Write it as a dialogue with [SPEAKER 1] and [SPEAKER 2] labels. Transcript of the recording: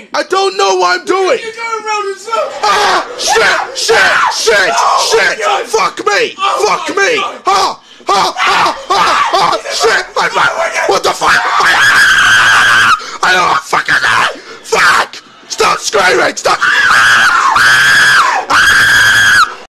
[SPEAKER 1] doing?
[SPEAKER 2] I don't know what I'm doing.
[SPEAKER 1] You're going round in circles.
[SPEAKER 2] Ah! Shit! Fuck me! Fuck me! Shit! What the fuck? I don't fucking know! Fuck! Stop screaming! Stop!